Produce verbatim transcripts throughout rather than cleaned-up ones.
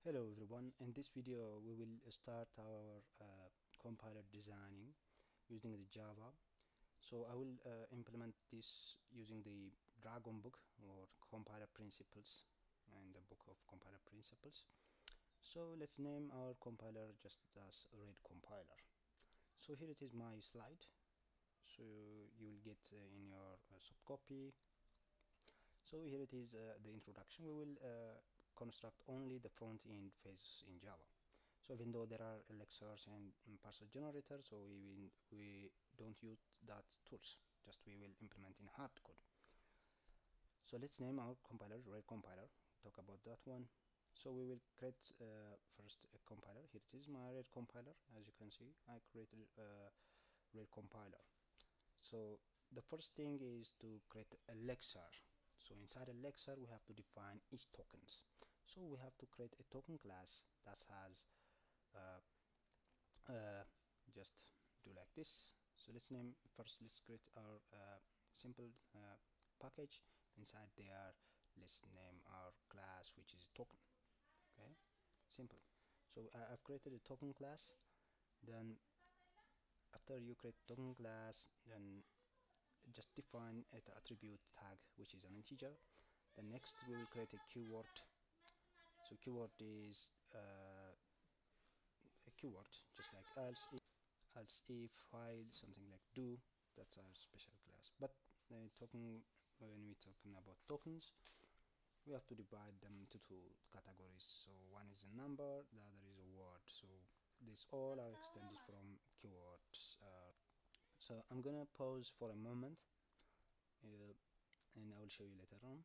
Hello everyone, in this video we will start our uh, compiler designing using the Java. So I will uh, implement this using the Dragon book or compiler principles and the book of compiler principles. So let's name our compiler just as red compiler. So here it is my slide. So you will get uh, in your uh, soft copy. So here it is uh, the introduction. We will uh, construct only the front end phases in Java. So even though there are lexers and parser generators, so we will, we don't use that tools. Just we will implement in hard code. So let's name our compiler red compiler. Talk about that one. So we will create uh, first a compiler. Here it is my red compiler. As you can see, I created a red compiler. So the first thing is to create a lexer. So inside a lexer we have to define each tokens. So we have to create a token class that has uh, uh, just do like this. So let's name first, let's create our uh, simple uh, package. Inside there let's name our class, which is token. Okay, simple. So uh, I've created a token class. Then after you create token class, then just define an attribute tag, which is an integer. Then next we will create a keyword. So keyword is uh, a keyword just like else if, else if, while, something like do. That's our special class. But uh, talking when we talking about tokens, we have to divide them into two categories. So one is a number, the other is a word. So these all are extended from keywords. Uh, so I'm gonna pause for a moment uh, and I will show you later on.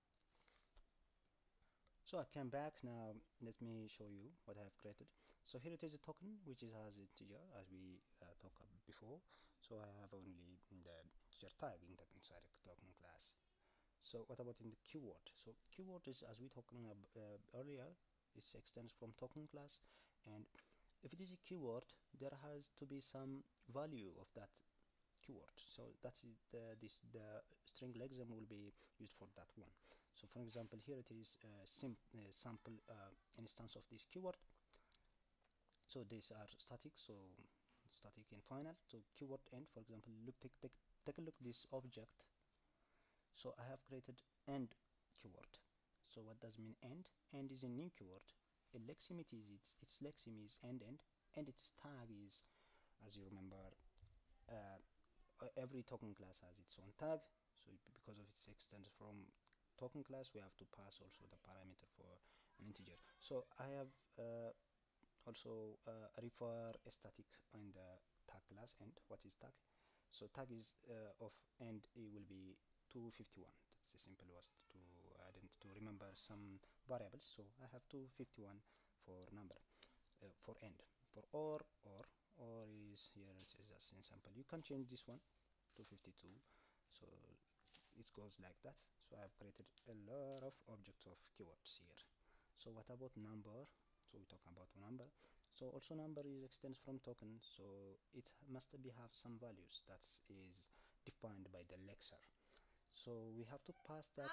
So I came back. Now let me show you what I have created. So here it is a token which is has integer, as we uh, talked before. So I have only the integer tag in the inside the token class. So what about in the keyword? So keyword is, as we talking about uh, earlier, it extends from token class, and if it is a keyword, there has to be some value of that keyword. So that is the this the string lexem will be used for that one. So for example, here it is a sim uh, sample uh, instance of this keyword. So these are static, so static and final. So keyword end, for example, look take take, take a look this object. So I have created end keyword. So what does mean end? End is a new keyword. A lexem it is its its lexem is end end, and its tag is, as you remember, uh, every token class has its own tag. So because of its extends from token class, we have to pass also the parameter for an integer. So I have uh, also uh, refer a static in the tag class end. What is tag? So tag is uh, of end, it will be two fifty-one. That's the simple was to identify to remember some variables. So I have two fifty-one for number uh, for end. For or or or is here is just an example. You can change this one to fifty-two, so it goes like that. So I have created a lot of objects of keywords here. So what about number? So we talk about number. So also number is extends from token, so it must be have some values that is defined by the lexer. So we have to pass that.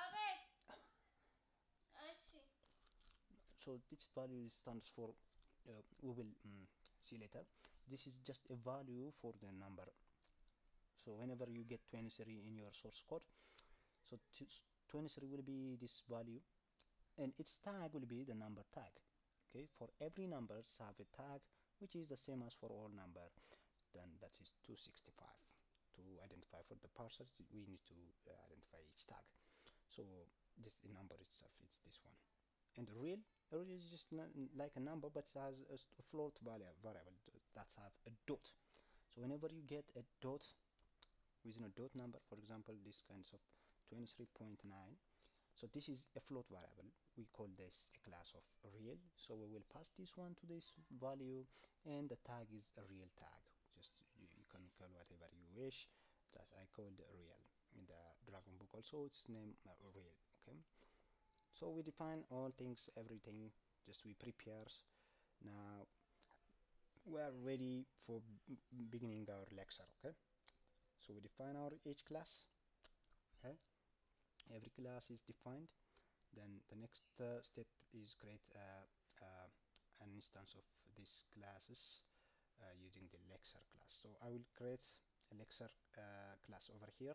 So this value stands for uh, we will um, see later. This is just a value for the number. So whenever you get twenty-three in your source code, so twenty-three will be this value, and its tag will be the number tag. Okay, for every number have a tag which is the same as for all number. Then that is two sixty-five. To identify for the parser, we need to uh, identify each tag. So this the number itself, it's this one. And real, real is just like a number, but it has a float value variable that have a dot. So whenever you get a dot within a dot number, for example, this kinds of twenty-three point nine, so this is a float variable. We call this a class of real. So we will pass this one to this value, and the tag is a real tag. Just you, you can call whatever you wish. That I called real in the Dragon book. Also, it's named uh, real. Okay. So we define all things, everything. Just we prepare. Now we are ready for beginning our lecture. Okay. So we define our each class. Okay. Every class is defined. Then the next uh, step is create a, a instance of these classes uh, using the lexer class. So I will create a lexer uh, class over here,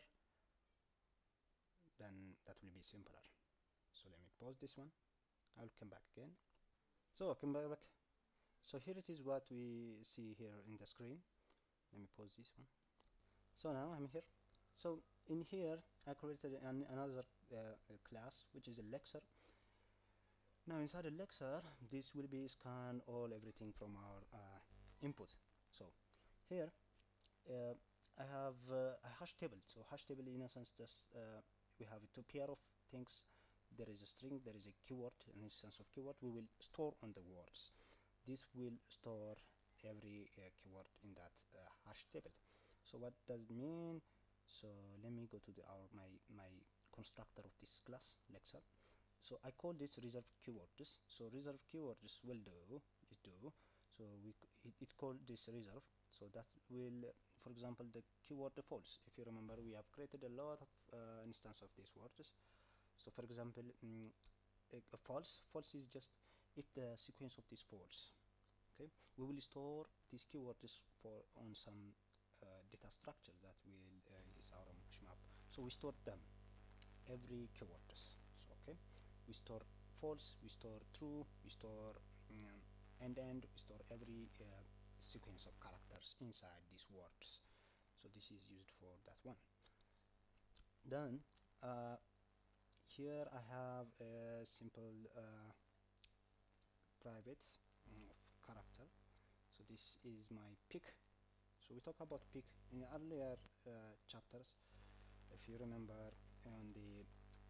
then that will be simpler. So let me pause this one. I will come back again. So come back so here it is what we see here in the screen. Let me pause this one. So now I'm here. So in here I created an, another uh, class which is a lexer. Now inside a lexer, this will be scan all everything from our uh, input. So here uh, I have uh, a hash table. So hash table in a sense just uh, we have two pair of things. There is a string, there is a keyword. In instance of keyword, we will store on the words. This will store every uh, keyword in that uh, hash table. So what does it mean? So let me go to the our my my constructor of this class lexer. So I call this reserve keywords. So reserve keywords will do it do. So we it, it called this reserve. So that will, for example, the keyword false. If you remember, we have created a lot of uh, instance of these words. So for example, mm, a, a false false is just if the sequence of this false. Okay, we will store these keywords for on some uh, data structure that will uh, is our hash map. So we store them every keywords. So okay, we store false, we store true, we store um, end end, we store every uh, sequence of characters inside these words. So this is used for that one. Then uh, here I have a simple uh, private of character. So this is my pick. So we talk about pick in earlier uh, chapters. If you remember, on the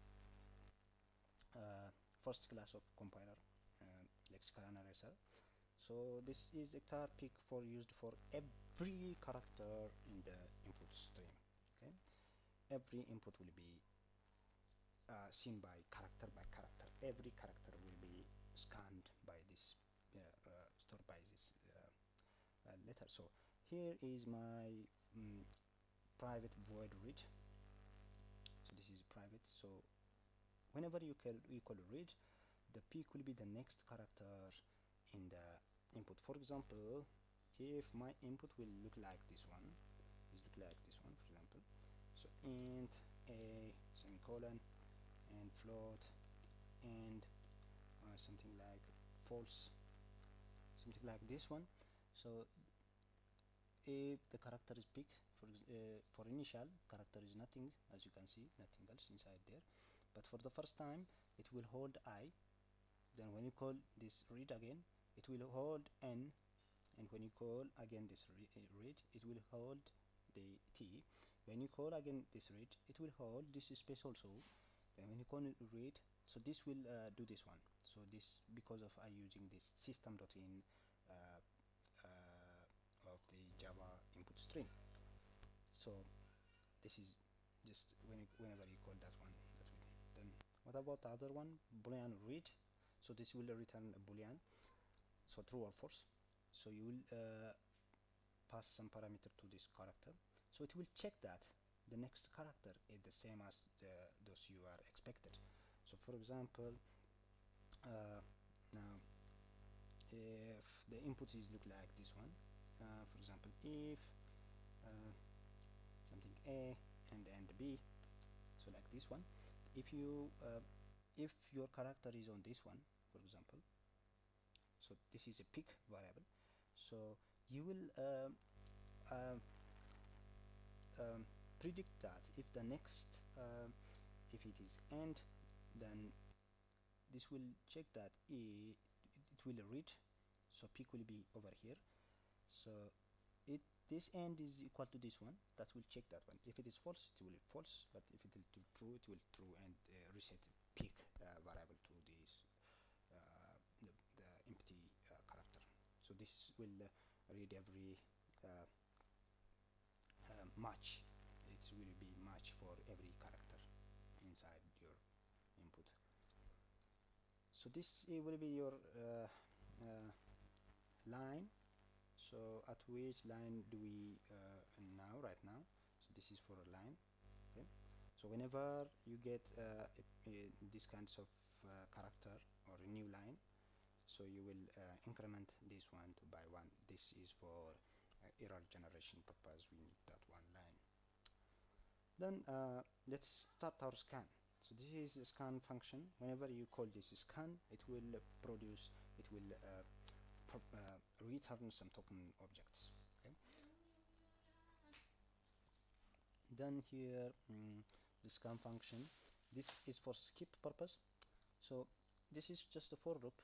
uh, first class of compiler, uh, lexical analyzer. So this is a car pick for used for every character in the input stream. Okay, every input will be uh, seen by character by character. Every character will be scanned by this uh, uh, stored by this uh, uh, letter. So here is my um, private void read. So this is private. So whenever you call you call read, the peak will be the next character in the input. For example, if my input will look like this one, is look like this one, for example. So int a semicolon and float and uh, something like false, something like this one. So if the character is pick for uh, for initial character is nothing, as you can see, nothing else inside there, but for the first time it will hold I. Then when you call this read again, it will hold n, and when you call again this re read, it will hold the t. When you call again this read, it will hold this space also. Then when you call it read, so this will uh, do this one. So this because of I using this system.in uh, uh, of the Java input stream. So this is just when you, whenever you call that one, that will. Then what about the other one, boolean read? So this will return a boolean, so true or false. So you will uh, pass some parameter to this character, so it will check that the next character is the same as the, those you are expected. So for example, uh, now if the input is look like this one, uh, for example, if uh, something a and and b, so like this one, if you uh, if your character is on this one, for example, so this is a pick variable, so you will uh, uh, um, predict that if the next uh, if it is end, then this will check that a it will read, so pick will be over here. So it this end is equal to this one, that will check that one. If it is false, it will false, but if it is true, it will true, and uh, reset pick uh, variable to this uh, the, the empty uh, character. So this will uh, read every uh, uh, match. It will be match for every character inside your input. So this uh, will be your uh, uh, line. So at which line do we uh, now right now? So this is for a line. Okay, so whenever you get uh, a, a, these kinds of uh, character or a new line, so you will uh, increment this one to by one. This is for uh, error generation purpose. We need that one line. Then uh, let's start our scan. So this is a scan function. Whenever you call this scan, it will produce, it will uh, uh, return some token objects. Okay. Then here mm, the scan function, this is for skip purpose. So this is just a for loop,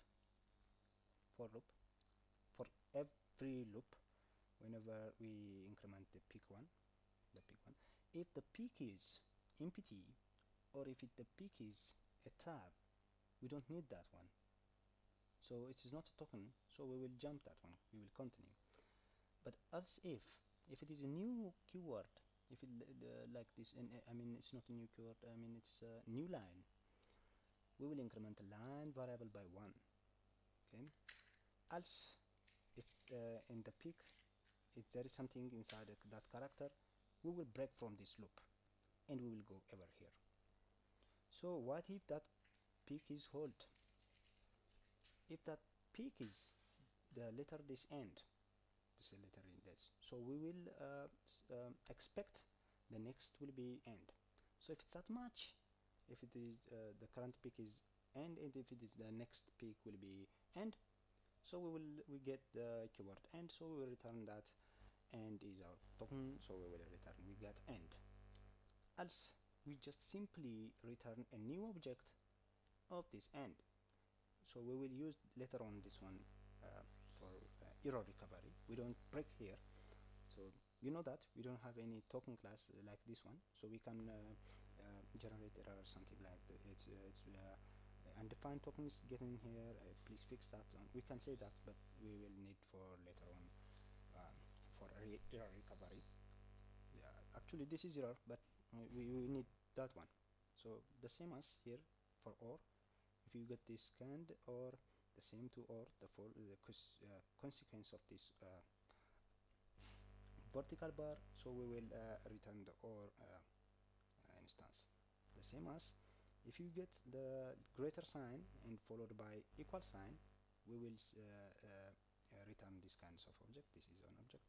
for loop for every loop. Whenever we increment the peak one, the peak one, if the peak is empty, or if it, the peak is a tab, we don't need that one. So it is not a token, so we will jump that one, we will continue. But as if if it is a new keyword, if it uh, like this, and I mean it's not a new keyword, I mean it's a new line, we will increment the line variable by one. Okay. Else, if uh, in the peak, if there is something inside that character, we will break from this loop and we will go over here. So what if that peak is hold? If that peak is the letter this end, this is letter in this, so we will uh, um, expect the next will be end. So if it's that much, if it is uh, the current peak is end, and if it is the next peak will be end, so we will we get the keyword end, so we will return that end is our token, so we will return we get end. Else we just simply return a new object of this end. So we will use later on this one uh, for uh, error recovery. We don't break here, so you know that we don't have any token class like this one, so we can uh, uh, generate error or something like that. It's, uh, it's uh, undefined tokens getting here, uh, please fix that one. We can say that, but we will need for later on uh, for error recovery. Yeah, actually this is error, but we, we need that one. So the same as here for or, if you get this scanned, or the same to or, the for the cons uh, consequence of this uh, vertical bar, so we will uh, return the or uh, instance. The same as if you get the greater sign and followed by equal sign, we will uh, uh, return this kinds of object. This is an object,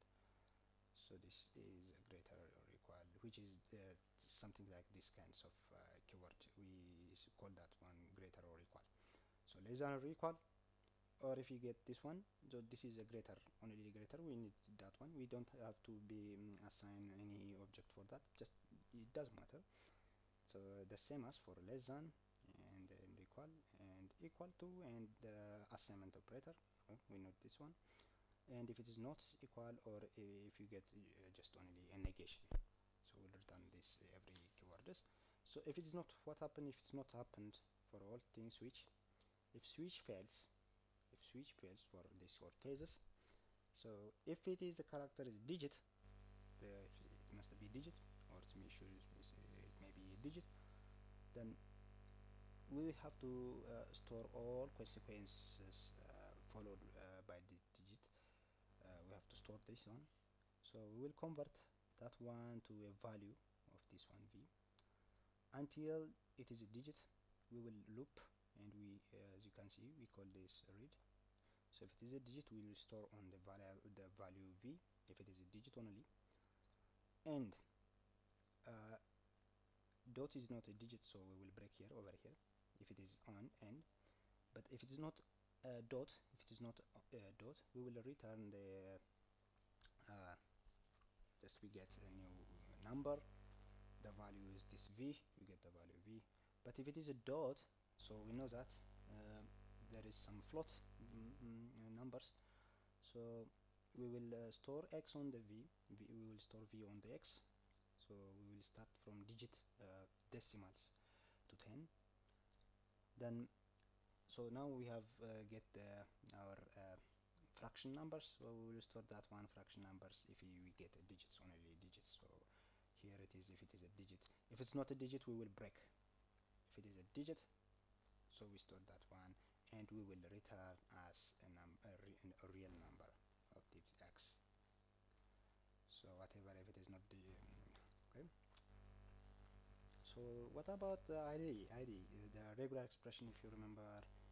so this is a greater or equal, which is uh, something like this kinds of uh, keyword. We call that one greater or equal. So less than or equal, or if you get this one, so this is a greater, only greater, we need that one. We don't have to be um, assign any object for that, just it doesn't matter. So the same as for less than and, and equal and equal to, and the assignment operator, uh, we know this one. And if it is not equal, or if you get uh, just only a negation, so we'll return this every keywords. So if it is not, what happened if it's not happened for all things switch? If switch fails, if switch fails for this four cases, so if it is a character is digit, the, it must be digit, or it may, should, it may be a digit, then we have to uh, store all consequences uh, followed uh, by the digit. Uh, we have to store this one, so we will convert that one to a value of this one v until it is a digit. We will loop, and we uh, as you can see, we call this read. So if it is a digit, we will store on the value the value v if it is a digit only, and uh, dot is not a digit, so we will break here over here if it is on end. But if it is not a dot, if it is not a dot, we will return the uh, just we get a new number, the value is this v, we get the value v. But if it is a dot, so we know that uh, there is some float mm, mm, numbers, so we will uh, store x on the v, v, we will store v on the x, so we will start from digit uh, decimals to ten. Then so now we have uh, get uh, our uh, fraction numbers, so we will store that one fraction numbers if we get a digits, only digits. So here it is, if it is a digit. If it's not a digit, we will break. If it is a digit, so we store that one, and we will return as a, num a, re a real number of this x. So whatever, if it is not the okay. So what about the I D? I D, the regular expression, if you remember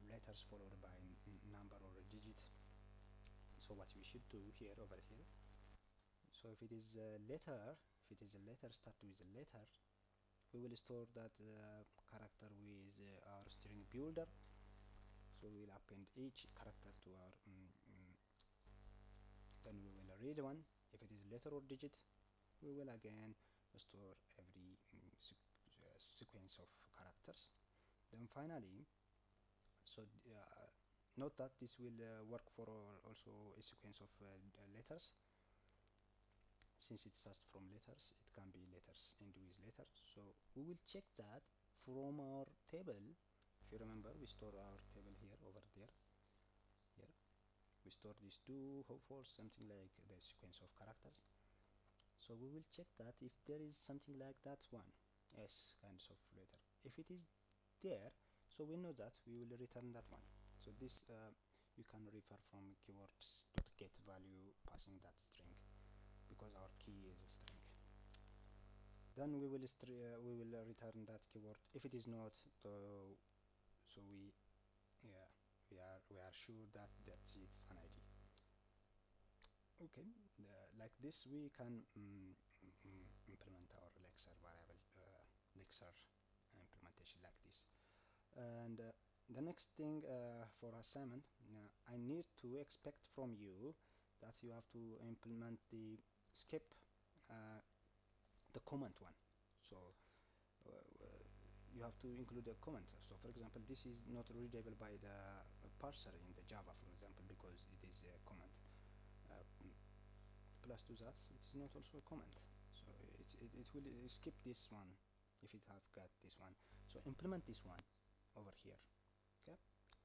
letters followed by number or a digit. So what we should do here, over here, so if it is a letter, if it is a letter start with a letter, we will store that uh, character with uh, our string builder. So we will append each character to our um, um, then we will read one. If it is letter or digit, we will again store every um, sequ uh, sequence of characters. Then finally, so uh, note that this will uh, work for also a sequence of uh, letters. Since it starts from letters, it can be letters end with letters. So we will check that from our table. If you remember, we store our table here, over there. Here we store these two hope false, something like the sequence of characters. So we will check that if there is something like that one, S kinds of letter. If it is there, so we know that we will return that one. So this uh, you can refer from keywords dot get value passing that string, because our key is a string. Then we will uh, we will uh, return that keyword. If it is not, to, so we yeah we are we are sure that that's it's an I D. Okay, uh, like this we can um, um, implement our lexer variable, uh, lexer implementation like this. And uh, the next thing uh, for assignment, uh, I need to expect from you that you have to implement the skip uh, the comment one. So uh, you have to include a comment. So for example, this is not readable by the parser in the Java, for example, because it is a comment. Uh, plus to that, it is not also a comment. So it, it, it will skip this one if it have got this one. So implement this one over here. Okay.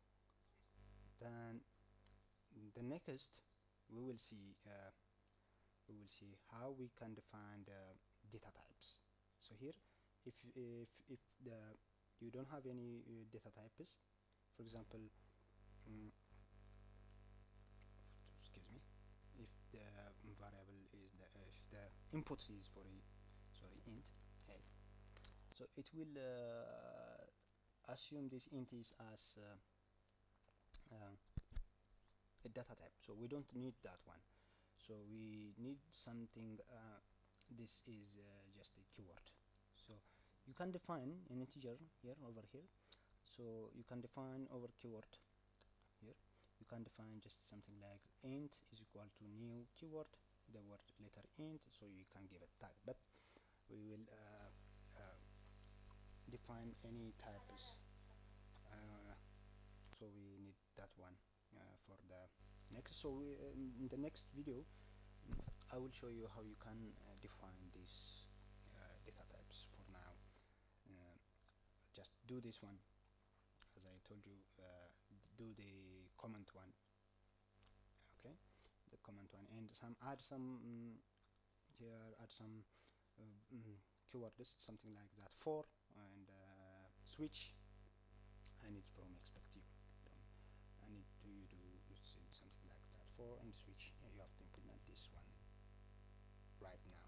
Then the next we will see uh, we will see how we can define the data types. So here, if if if the you don't have any uh, data types, for example, um, excuse me, if the variable is the if the input is for a sorry int a, so it will uh, assume this int is as uh, uh, a data type. So we don't need that one. So we need something. Uh, this is uh, just a keyword. So you can define an integer here over here. So you can define over keyword here. You can define just something like int is equal to new keyword, the word letter int. So you can give a tag, but we will uh, uh, define any types. Uh, so we need that one uh, for the next. So we, in the next video, I will show you how you can uh, define these uh, data types. For now, uh, just do this one, as I told you. Uh, do the comment one, okay, the comment one, and some add some um, here, add some uh, um, keywords, something like that. For and uh, switch. I need from expect you. I need to you do something like that. For and switch. You have to implement this one right now.